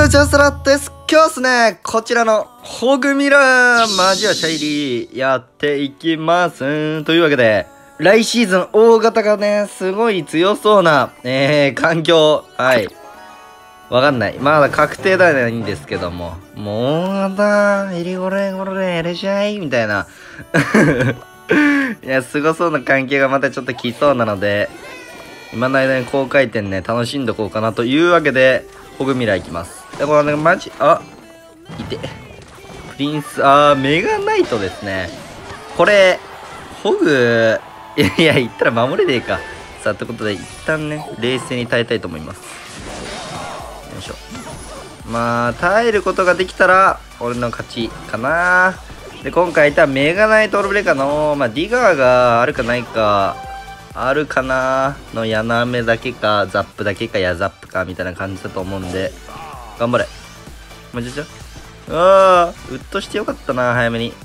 グジャスラットです。今日はですね、こちらのホグミラーマジアシャイリーやっていきます。というわけで、来シーズン大型がね、すごい強そうな、環境。はい。わかんない。まだ確定ではないんですけども。もう大型、エリゴレゴレ、エレシャイみたいな。いや、すごそうな環境がまたちょっと来そうなので、今の間に高回転ね、楽しんどこうかなというわけで、ホグミラーいきます。で、これね、マジ、いて。プリンス、メガナイトですね。これ、ホグ、いや、言ったら守れねえか。さあ、ということで、一旦ね、冷静に耐えたいと思います。よいしょ。まあ、耐えることができたら、俺の勝ちかな。で、今回いたメガナイトオールブレーカーの、ディガーがあるかないか、あるかなのヤナメだけか、ザップだけか、ヤザップか、みたいな感じだと思うんで、頑張れ。マジじゃウッとしてよかったな、早めに。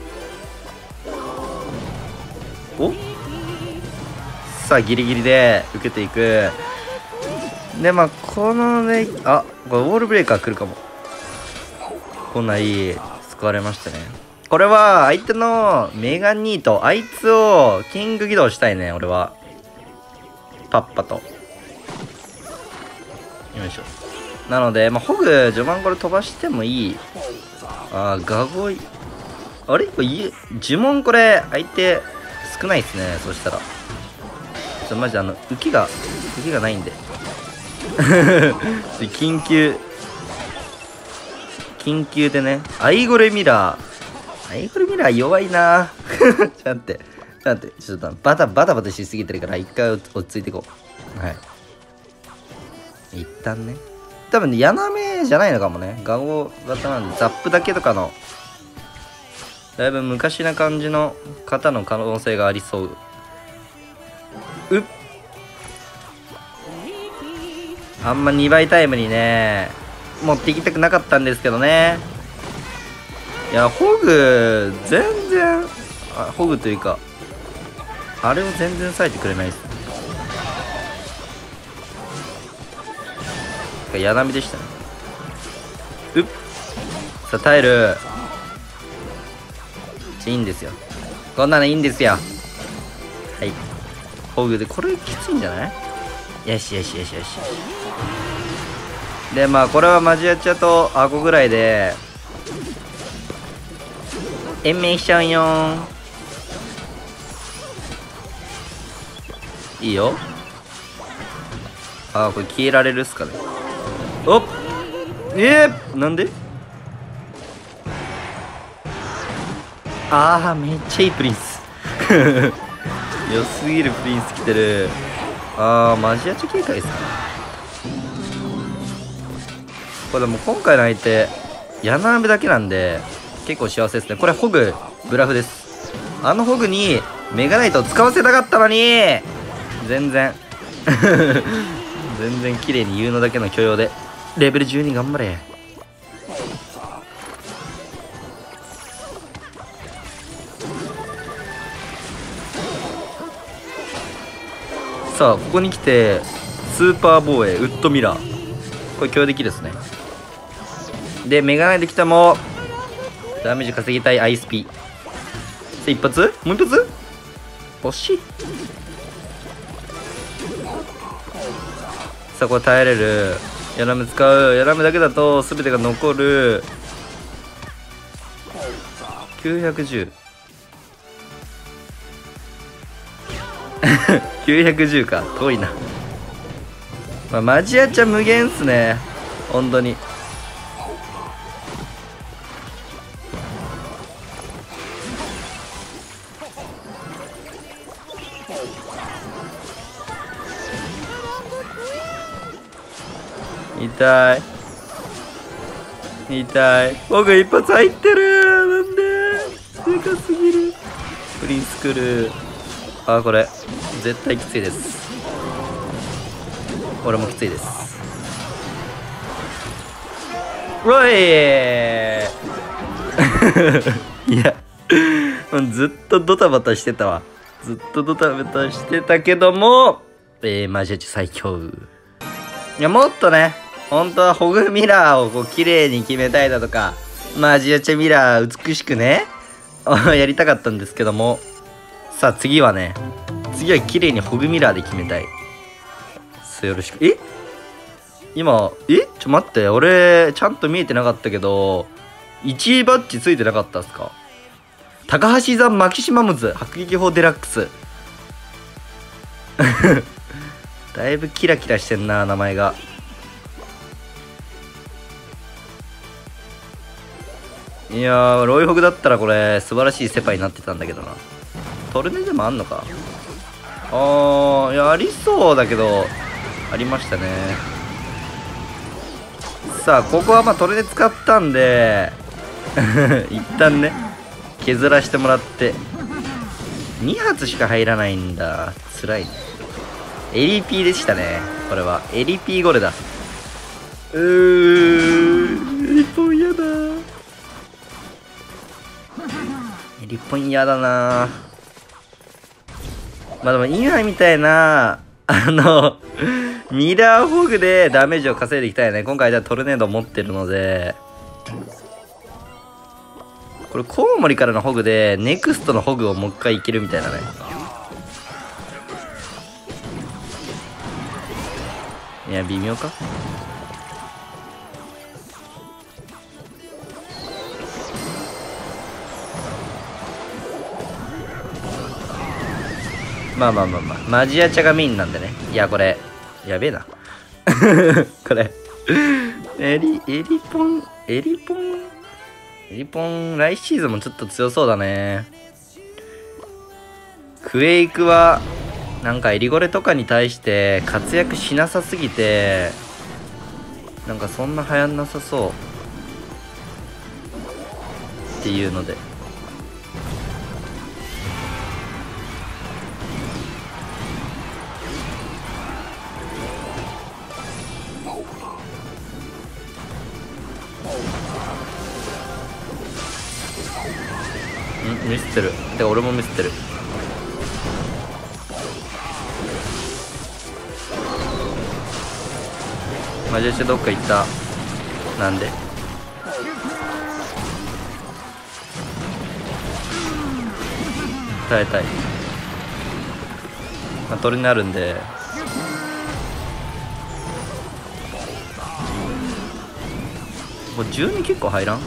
おさあ、ギリギリで受けていく。で、このね、これウォールブレーカー来るかも。来ない。救われましたね。これは、相手のメガニート、あいつをキング起動したいね、俺は。パッパと。よいしょ。なので、ホグ、序盤これ飛ばしてもいい。ガゴイ。あれこれ、呪文これ、相手、少ないっすね。そしたら。マジ受けがないんで。緊急でね。アイゴレミラー弱いな。ちょっと待って。ちょっとバタしすぎてるから、一回落ち着いていこう。はい。一旦ね。多分ね、ヤナメじゃないのかもね。ガゴ型なんで、ザップだけとかの、だいぶ昔な感じの方の可能性がありそう。あんま2倍タイムにね、持っていきたくなかったんですけどね。いや、ホグ、全然、ホグというか、あれを全然割いてくれないですね。ヤナメでしたね。さあ、耐える。いいんですよ。こんなのいいんですよ。はい。ホグで、これきついんじゃない？よし。で、これはマジアチャとアゴぐらいで、延命しちゃうよーん。いいよ。これ消えられるっすかね。なんで？めっちゃいいプリンス。良すぎるプリンス来てる。マジアチャ警戒ですか。これでも今回の相手、ヤナメだけなんで、結構幸せですね。これホグ、ブラフです。ホグにメガナイトを使わせたかったのに、全然綺麗に言うのだけの許容で、レベル12頑張れ。さあ、ここに来て、スーパー防衛、ウッドミラー。これ強敵ですね。で、メガナイト来たも、ダメージ稼ぎたいアイスピ。一発？もう一発？惜しい。さあ、これ耐えれる。ヤナメ使う。ヤナメだけだと全てが残る。910。910か。遠いな。マジアチャ無限っすね。本当に。痛い。僕一発入ってる。なんででかすぎる。プリンス来る。これ絶対きついです。俺もきついです。いや、ずっとドタバタしてたわ。けども、マジアチ最強。いや、もっとね、 本当はホグミラーをこう綺麗に決めたいだとか、マジアチャミラー美しくねやりたかったんですけども、さあ次は綺麗にホグミラーで決めたい。よろしく。今ちょ待って、俺ちゃんと見えてなかったけど1位バッジついてなかったっすか？高橋ザ・マキシマムズ迫撃砲デラックスだいぶキラキラしてんな、名前が。いやー、ロイホグだったらこれ素晴らしいセパになってたんだけどな。トルネでもあんのか？いや、ありそうだけど、ありましたね。さあ、ここはまあトルネ使ったんで一旦ね削らしてもらって。2発しか入らないんだ、辛いね。エリピーでしたね、これは。エリピーゴレだ。エリポンやだ。エリポンやだな。まあでも今みたいなミラーホグでダメージを稼いでいきたいね。今回じゃあトルネード持ってるので、これコウモリからのホグでネクストのホグをもう一回いけるみたいなね。いや微妙か。まあマジアチャがメインなんでね。いやこれやべえなこれエリポン来シーズンもちょっと強そうだね。クエイクはなんかエリゴレとかに対して活躍しなさすぎて、なんかそんな流行んなさそうっていうので、ミスってる。てか俺もミスってる。マジでどっか行った。なんで耐えたい。まあ、トルになるんで、もう12結構入らん。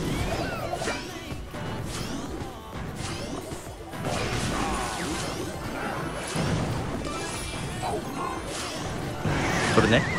これね。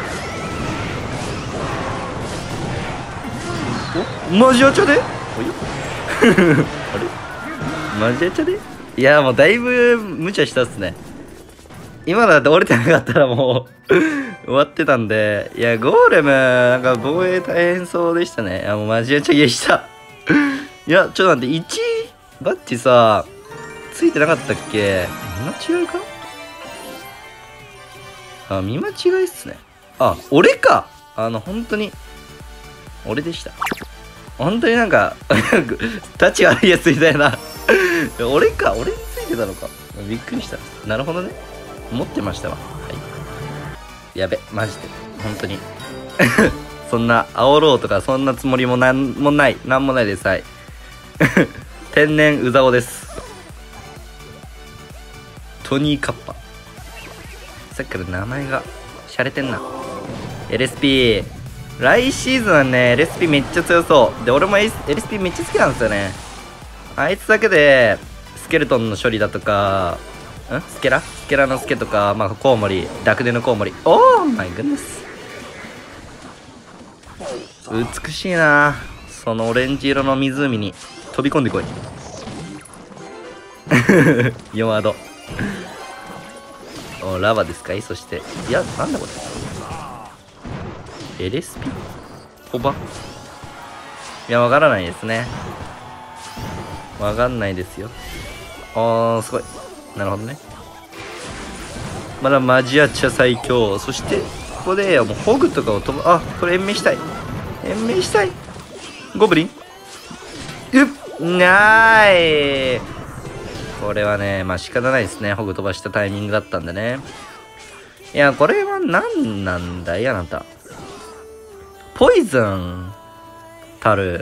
お、マジアチャで？およあれマジアチャで？いやもうだいぶ無茶したっすね。今だって折れてなかったらもう終わってたんで。いやゴーレムなんか防衛大変そうでしたね。いやもうマジアチャゲーしたいやちょっと待って、1バッジさついてなかったっけ？見間違いか？あ、見間違いっすね。あ、俺か。本当に俺でした。本当になんかタチ悪いやつみたいな俺か、俺についてたのか。びっくりした。なるほどね。持ってましたわ。はい。やべ、マジで本当にそんな煽ろうとかそんなつもりもなんもないです。はい天然うざおです。トニーカッパ。さっきから名前が洒落てんな。 LSP 来シーズンはね LSP めっちゃ強そうで、俺も LSP めっちゃ好きなんですよね。あいつだけでスケルトンの処理だとかスケラのスケとか、まあコウモリ、ラクデのコウモリ、オーマイグッネス美しいな。そのオレンジ色の湖に飛び込んでこい4ワードおラバですかい。そしていやなんだこれ LSP コバ、いやわからないですね。わかんないですよ。すごい。なるほどね。まだマジアチャ最強。そしてここでもうホグとかを飛ぶ。あ、これ延命したいゴブリンなーい。これはねまあ仕方ないですね。ホグ飛ばしたタイミングだったんでね。いやこれは何なんだいあなた。 ポイズンたる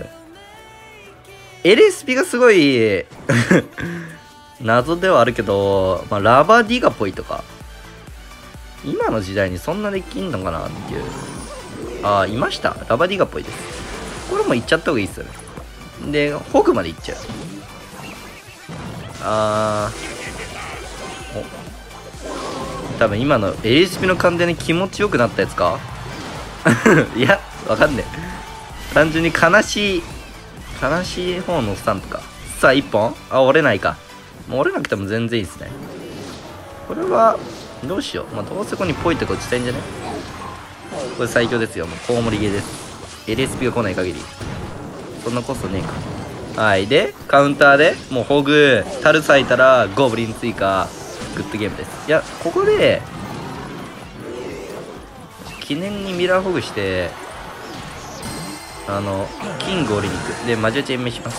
LSP がすごい謎ではあるけど、まあ、ラバディガポイとか今の時代にそんなできんのかなっていう。ああ、いました。ラバディガポイです。これもいっちゃった方がいいっすよね。でホグまでいっちゃう。あー、お、多分今の LSP の感電で気持ちよくなったやつかいや、わかんねえ。単純に悲しい方のスタンプか。さあ1本、あ、折れないか。もう折れなくても全然いいですね。これはどうしよう。まあ、どうせここにポイって落ちたいんじゃね。これ最強ですよ。もうコウモリゲーです。 LSP が来ない限りそんなコストねえか。はい。でカウンターでもうホグタル咲いたらゴブリン追加、グッドゲームです。いや、ここで記念にミラーホグしてキングを折りに行く。でマジ打ち延命します。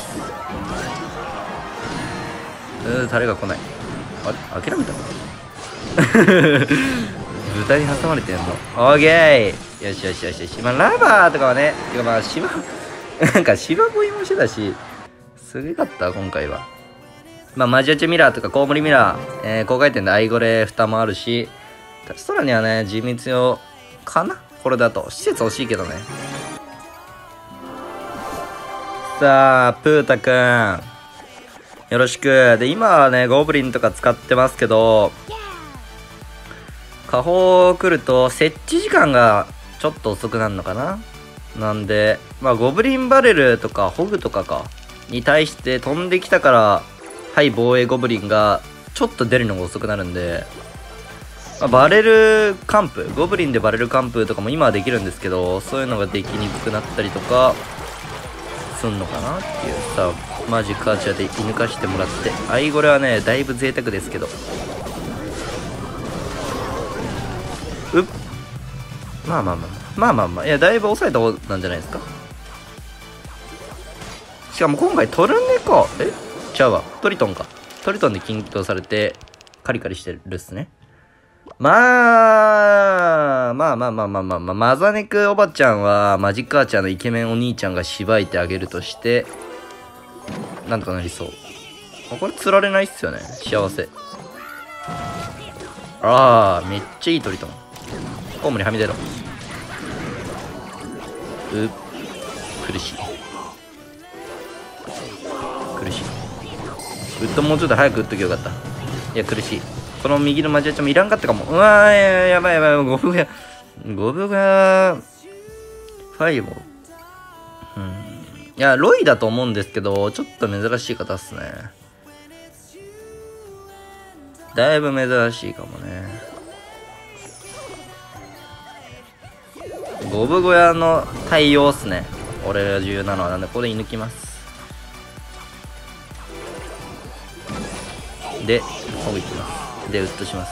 タレが来ない。あれ諦めた豚に挟まれてんの。オーケー、よしよしよしよし。まあラバーとかはね、てかまあ芝なんか芝ボイもしてたし、すげかった今回は。まあマジ打ちミラーとかコウモリミラー、高回転でアイゴレ蓋もあるし、空にはね地味強かな。これだと施設欲しいけどね。さあプータくんよろしく。で今はねゴブリンとか使ってますけど、下方来ると設置時間がちょっと遅くなるのかな。なんでまあゴブリンバレルとかホグとかに対して飛んできたからはい防衛ゴブリンがちょっと出るのが遅くなるんで、まあ、バレル完封、ゴブリンでバレル完封とかも今はできるんですけど、そういうのができにくくなったりとかすんのかなっていう。さあマジックアーチャーで射抜かしてもらって、アイゴレはねだいぶ贅沢ですけど、まあまあまあまあまあまあ、いやだいぶ抑えた方なんじゃないですか。しかも今回トルネか、ちゃうわ、トリトンか。トリトンで均等されてカリカリしてるっすね。まあマザネクおばちゃんはマジックアーチャーのイケメンお兄ちゃんがしばいてあげるとしてなんとかなりそう。これ釣られないっすよね。幸せ。ああめっちゃいいトリトン。コウモリはみ出ろ。苦しい苦しい。ウッドもうちょっと早く打っときゃよかった。いや苦しい。この右のマジアチャもいらんかったかも。うわー、やばいやばい。5分がファイボ。いやロイだと思うんですけど、ちょっと珍しい方っすね。だいぶ珍しいかもね。ゴブ小屋の対応っすね。俺が重要なのは。なんでここで射抜きます。でホグいきます。でウッドします。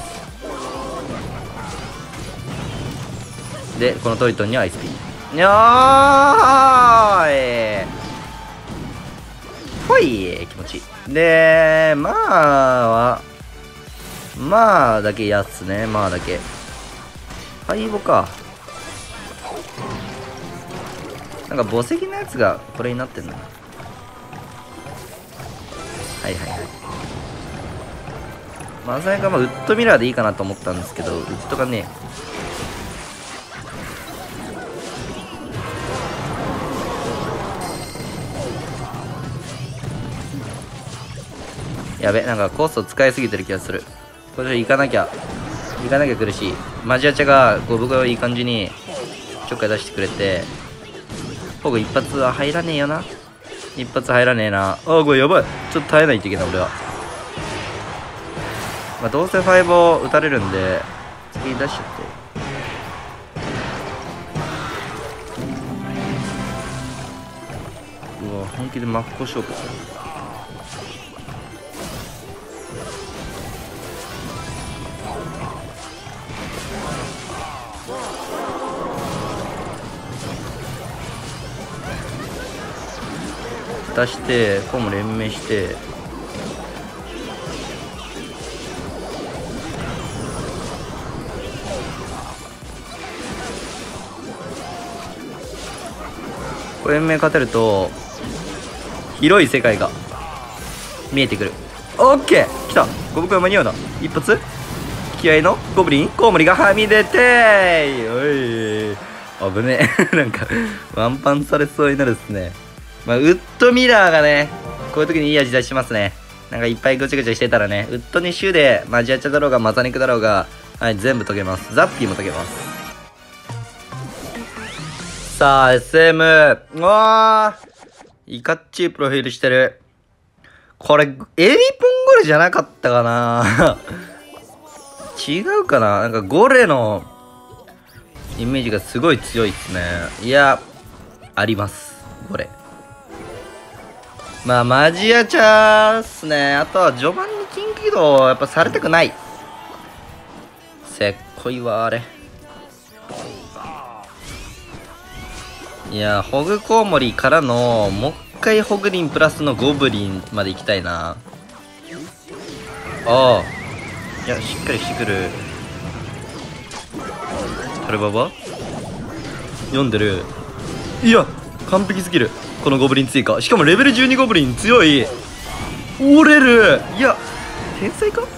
でこのトリトンにはアイスピー。よーいほい気持ちいい。でまあだけやつね。まあだけ敗北か。なんか墓石のやつがこれになってんの。はいはいはい。まさかウッドミラーでいいかなと思ったんですけど、ウッドがねやべ、なんかコースを使いすぎてる気がする。これ行かなきゃ苦しい。マジアチャがゴブゴをいい感じにちょっかい出してくれて、僕一発は入らねえよな。一発入らねえな。あーこれやばい。ちょっと耐えないといけない俺は。まあどうせ5を打たれるんで次出しちゃって。うわ本気で真っ向勝負する。出してコウも連盟してこれ延命勝てると広い世界が見えてくる。オッケー、来た。ゴブ君間に合うな。一発気合のゴブリンコウモリがはみ出ておい危ねえなんかワンパンされそうになるっすね。まあウッドミラーがねこういう時にいい味出しますね。なんかいっぱいぐちゃぐちゃしてたらね、ウッドにシューでマジアチャだろうがマザニクだろうが、はい、全部解けます。ザッピーも解けます。さあ SM うわーいかっちいプロフィールしてる。これエリポンゴレじゃなかったかな違うかな。なんかゴレのイメージがすごい強いっすね。いやありますゴレ。まあマジアチャーっすね。あとは序盤に近畿起動やっぱされたくない。せっこいわあれ。いやホグコウモリからのもう一回ホグリンプラスのゴブリンまで行きたいな。ああいやしっかりしてくる。タルババ読んでる。いや完璧すぎるこのゴブリン追加。しかもレベル12ゴブリン強い。折れる。いや天才かよ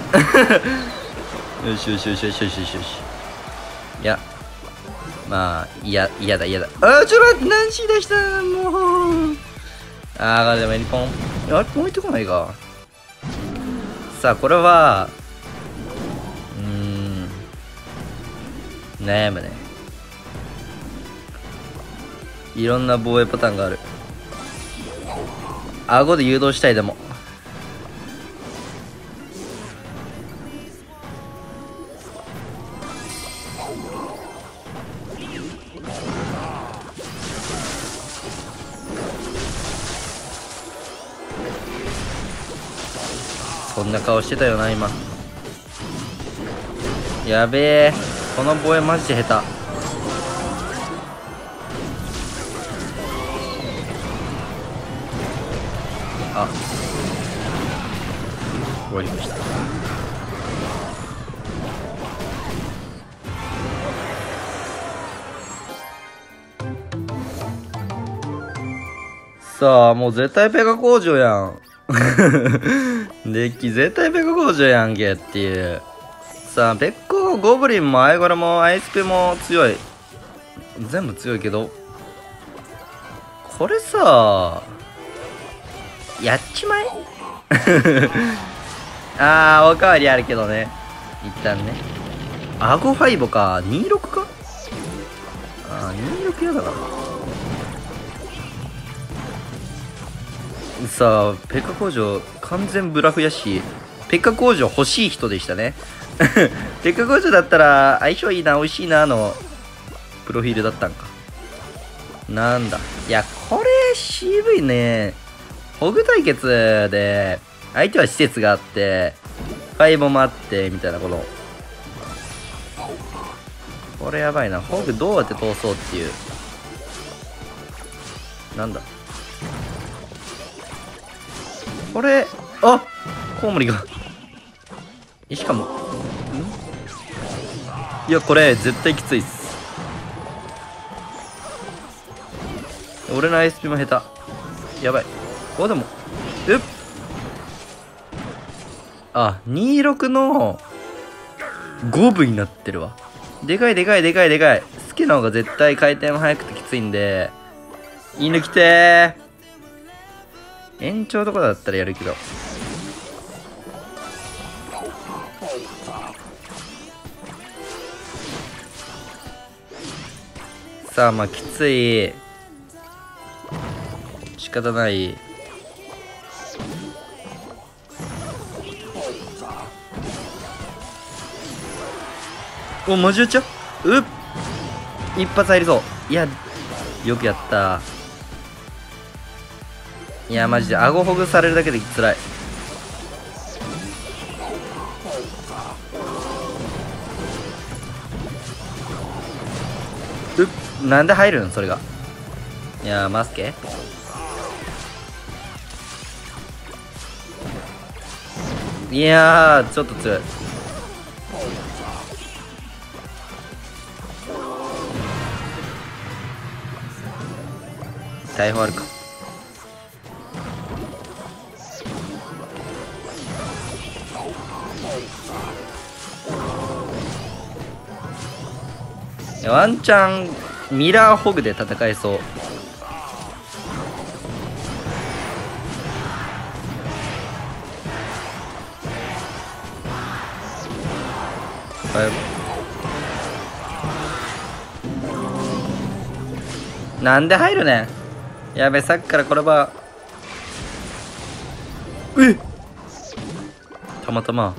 しよしよしよしよしよしよし。いやまあ嫌だ。あーちょっと待って何し出したもう。あーでもエリポンあれ置いてこないか。さあこれは悩むね。いろんな防衛パターンがある。顎で誘導したい。でもそんな顔してたよな今。やべえこの防衛マジで下手。あ終わりました。さあもう絶対ペガ工場やんデッキ絶対ペガ工場やんけっていう。さあペッコゴブリンもアイゴラもアイスペも強い。全部強いけどこれさやっちまえあーおかわりあるけどね一旦ね。アゴファイボか26か。あー26やだな。さあペッカ工場完全ブラフやし、ペッカ工場欲しい人でしたねペッカ工場だったら相性いいな美味しいなのプロフィールだったんか。なんだいやこれ渋いね。ホグ対決で相手は施設があってファイボもあってみたいなこと。これやばいな。ホグどうやって通そうっていう。なんだこれ。あコウモリがしかもいやこれ絶対きついっす。俺の ISP も下手やばい。おでもあ26の5部になってるわ。でかいでかいでかいでかい。スケの方が絶対回転も速くてきついんでいいの来てー。延長とかだったらやるけどさあまあきつい仕方ない。おマジ打ちゃ一発入りそう。いやよくやった。いやマジで顎ほぐされるだけでつらい。なんで入るんそれが。いやマスケいやちょっと強い。 大砲あるか。ワンチャンミラーホグで戦えそう。なんで入るねん。やべ、さっきからこれはたまたま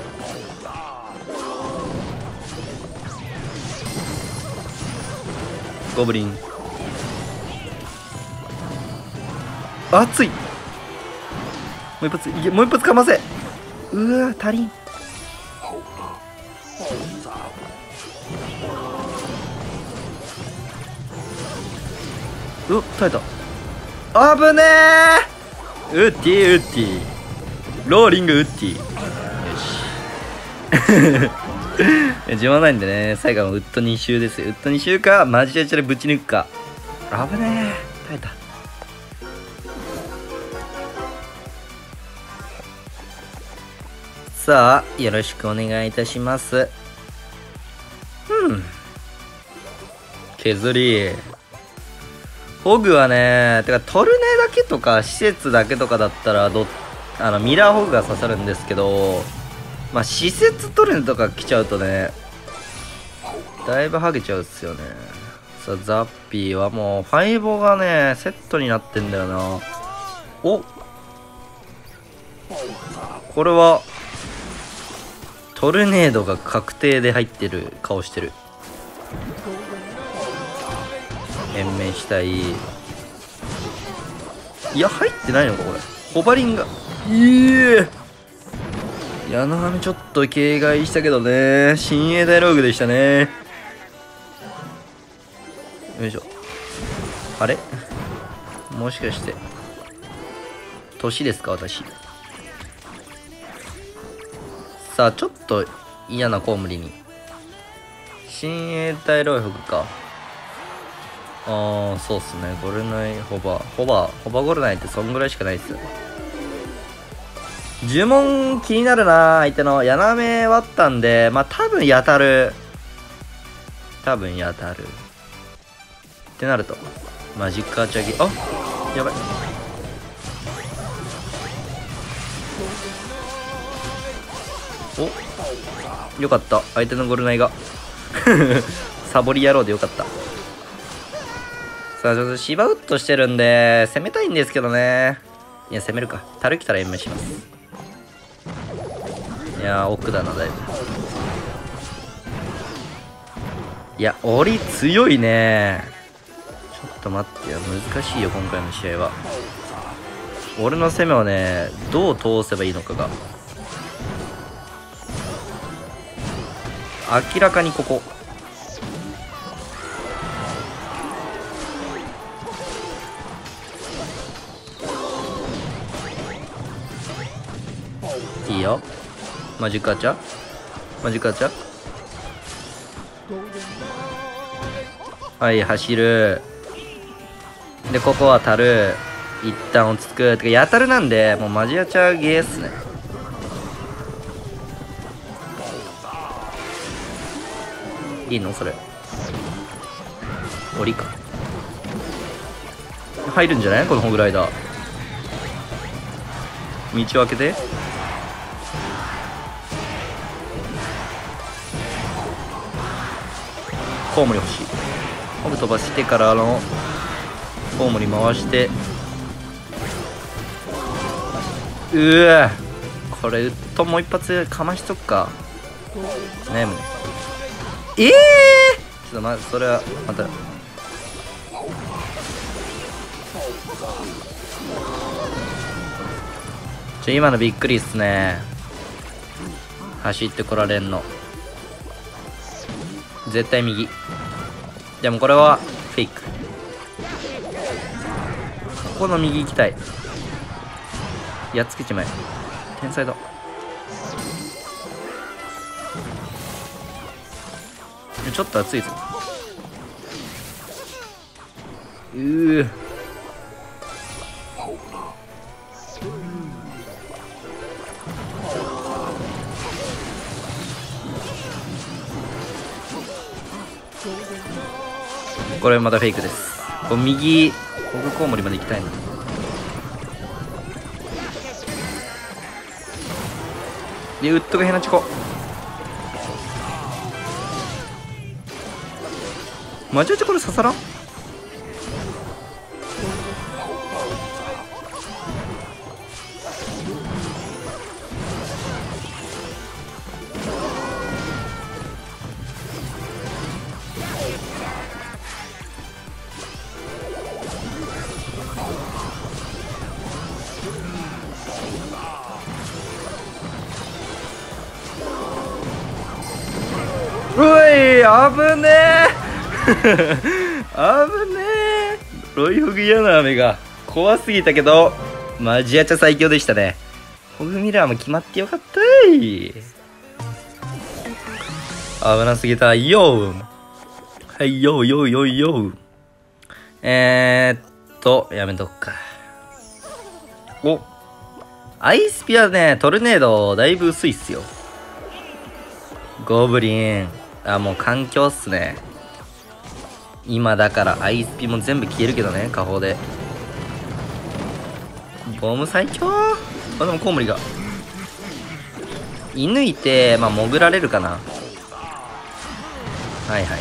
ゴブリン熱い。もう一発いけ、もう一発かませ。うわ足りん。耐えた。あぶねー。ウッディウッディローリングウッディ。よし自慢ないんでね、最後のウッド2周ですよ。ウッド2周かマジでチャでぶち抜くか。あぶねー。耐えた。さあよろしくお願いいたします。削りホグはね、てかトルネだけとか施設だけとかだったらミラーホグが刺さるんですけど、まあ施設トルネとか来ちゃうとね、だいぶハゲちゃうっすよね。さあザッピーはもうファイボがねセットになってんだよな。お、これはトルネードが確定で入ってる顔してる。延命したい。いや入ってないのかこれ。ホバリンが矢の波ちょっと警戒したけどね。親衛大ローグでしたね。よいしょ。あれもしかして年ですか私。さあちょっと嫌なコウモリに親衛隊ロイフグか。そうっすね。ゴルナイホバゴルナイってそんぐらいしかないっすよ。呪文気になるな。相手の矢なめ割ったんで、まあ多分やたるってなるとマジックアーチャギ。あやばい。およかった。相手のゴルナイがサボり野郎でよかった。さあちょっと芝ウッドしてるんで攻めたいんですけどね。いや攻めるか。樽来たら延命します。いや奥だなだいぶ。いや檻強いね。ちょっと待ってよ、難しいよ今回の試合は。俺の攻めをねどう通せばいいのかが。明らかにここいいよ。マジカチャはい走る。でここは樽一旦落ち着く。てかやたるなんでもうマジアチャゲーっすね。いいのそれ。檻か入るんじゃないこのホグライダー。道を開けて。コウモリ欲しい。ホグ飛ばしてからコウモリ回して。これウッドもう一発かましとくか。悩むね。ちょっとまずそれはまた今のびっくりっすね。走ってこられんの絶対右。でもこれはフェイク。ここの右行きたい。やっつけちまえ。天才だ。ちょっと熱いぞ。 これまたフェイクです。こう右ホグコウモリまで行きたいな。でウッドがヘナチコ。マジマジこれ刺さらん。うい、危ねえ危ねえ。ロイホグ嫌な雨が怖すぎたけど、マジアチャ最強でしたね。ホグミラーも決まってよかったい。危なすぎたよ。はいよよよよ。やめとくか。お、アイスピアね、トルネードだいぶ薄いっすよ。ゴブリン、あ、もう環境っすね。今だからアイスピも全部消えるけどね、下方で。ボム最強。あ、でもコウモリが射抜いて、まあ潜られるかな。はいはいはい。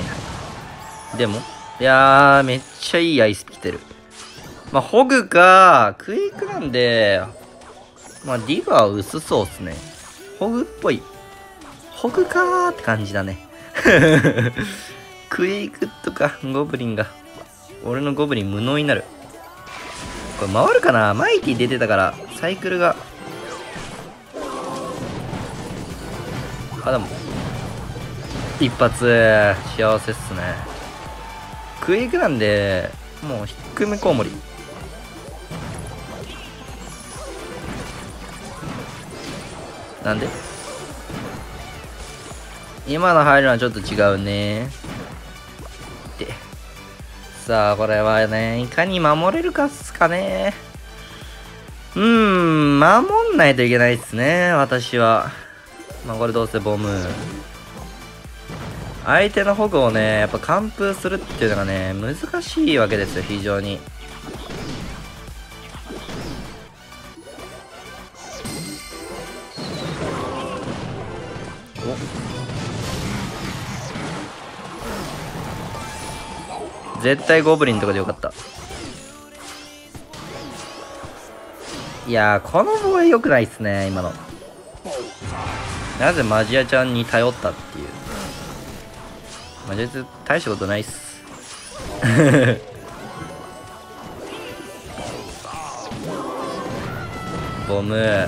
でもいやー、めっちゃいいアイスピ来てる。まあホグかクエイクなんで、まあディガー薄そうっすね。ホグっぽい。ホグかーって感じだね。クエイクとかゴブリンが、俺のゴブリン無能になる。これ回るかな。マイティ出てたからサイクルが、あ、でも一発幸せっすね。クエイクなんでもう低めコウモリ。なんで今の入るのはちょっと違うね。で、さあこれはね、いかに守れるかっすかね。守んないといけないっすね、私は。まあこれどうせボム。相手のホグをね、やっぱ完封するっていうのがね、難しいわけですよ、非常に。絶対ゴブリンとかでよかった。いやー、この防衛良くないっすね、今の。なぜマジアちゃんに頼ったっていう。マジアちゃん大したことないっす。ボム。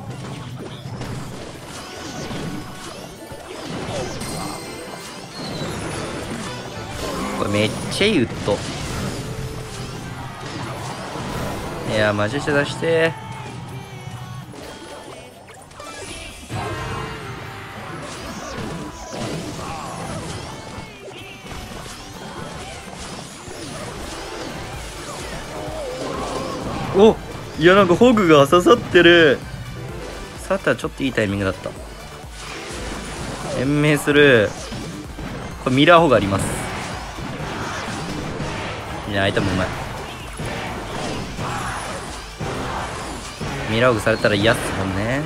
これめっちゃいいウッド。いやマジで出して。お、いやなんかホグが刺さってる。刺さったらちょっといいタイミングだった。延命する。これミラーホグあります。いや、相手もうまい。ミラーホグされたら嫌っすもんね。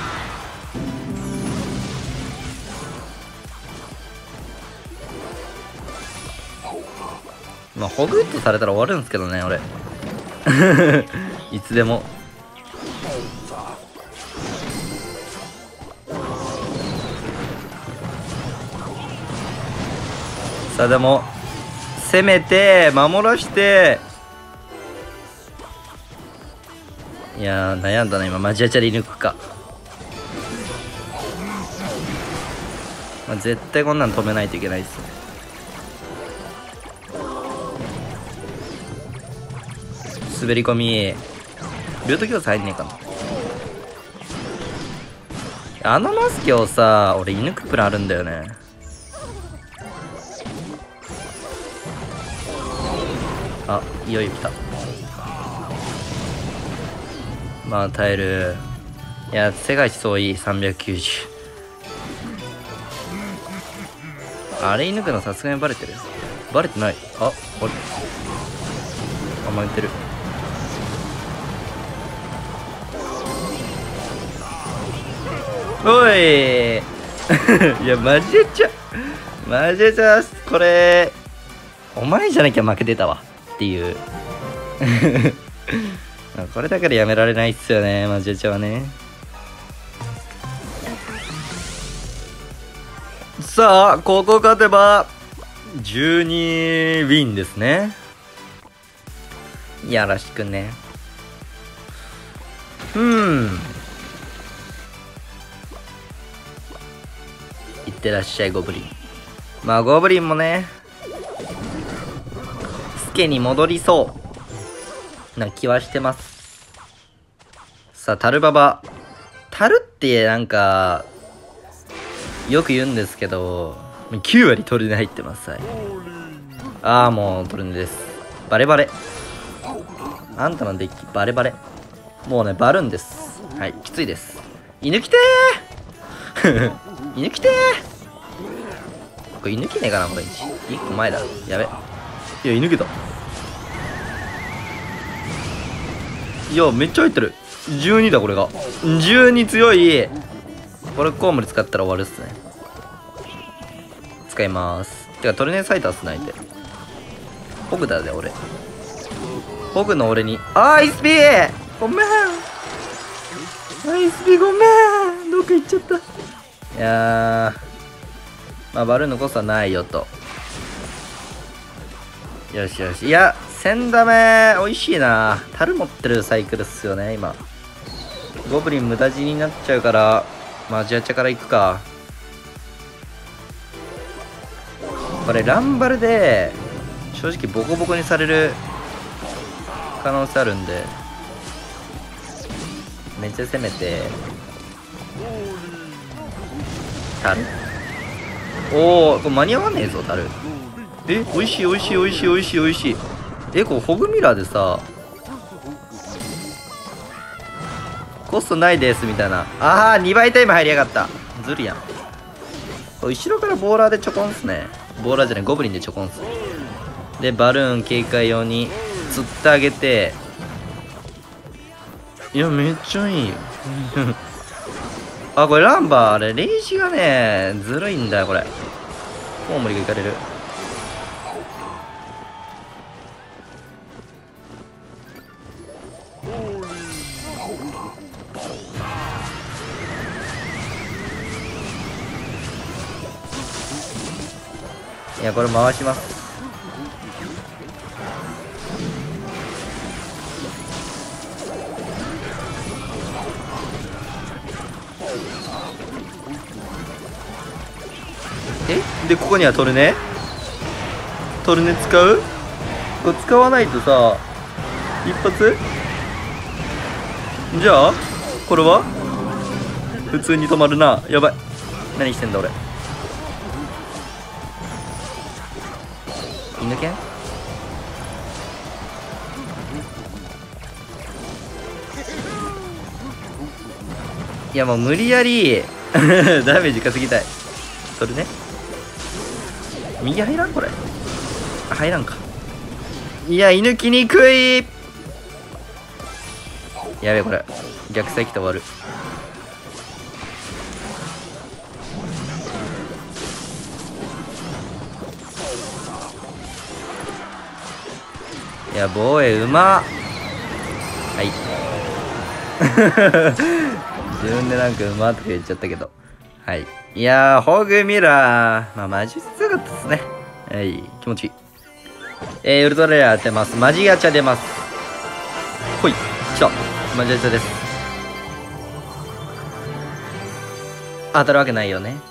まあホグッとされたら終わるんですけどね、俺。いつでも。さあでも攻めて守らして。いやー悩んだな今。マジアチャリ抜くか、まあ、絶対こんなん止めないといけないっすね。滑り込みルート競争入んねえかな。あのマスケをさ、俺射抜くプランあるんだよね。あ、いよいよ来た。 まあ耐える。いや世界一遠い390。あれ射抜くのさすがにバレてる？バレてない。あれあ、負けてる。おいいやマジでこれお前じゃなきゃ負けてたわっていうこれだからやめられないっすよね、マジではね。さあここ勝てば12ウィンですね。よろしくね。いってらっしゃいゴブリン。まあゴブリンもねスケに戻りそうな気はしてます。さあタルババ、タルってなんかよく言うんですけど9割トルネ入ってます。はい、ああもうトルネです。バレバレ、あんたのデッキバレバレ、もうねバルーンです。はい、きついです。居抜きてー居抜きてー。これ居抜けねえかな、これ1個前だ。やべ、いや居抜けた。いやめっちゃ入ってる。12だこれが。12強い。これコウモリ使ったら終わるっすね。使います。てかトルネサイタースないてホグだぜ俺。ホグの俺にアイスピーごめん、アイスピーごめん、どっか行っちゃった。いやーまあバルーンのコストはないよと。よしよし。いや1000ダメ美味しいな。樽持ってるサイクルっすよね今。ゴブリン無駄死になっちゃうからまあジャチャから行くか。これランバルで正直ボコボコにされる可能性あるんでめっちゃ攻めてタル。おおこれ間に合わねえぞタル。え美味しい美味しい美味しい美味しい美味しい。えこれホグミラーでさコストないですみたいな。ああ2倍タイム入りやがった。ずるやん。後ろからボーラーでちょこんっすね。ボーラーじゃないゴブリンでちょこんっす。でバルーン警戒用に釣ってあげて、いやめっちゃいいあこれランバーあれレイジがねずるいんだよこれ。コウモリがいかれる。いやこれ回します。でここにはトルネ使う？これ使わないとさ一発じゃあこれは普通に止まるな。やばい何してんだ俺。い抜けん？いやもう無理やりダメージ稼ぎたい。それね右入らんこれ。入らんか。いや居抜きにくい。やべえこれ逆サイ来て終わる。いや防衛うま。はい自分でなんかうまとか言っちゃったけど。はい。いやーホグミラーまあマジ強かったですね。はい気持ちいい。ウルトラレア当てます。マジガチャ出ます。ほい来たマジガチャです。当たるわけないよね。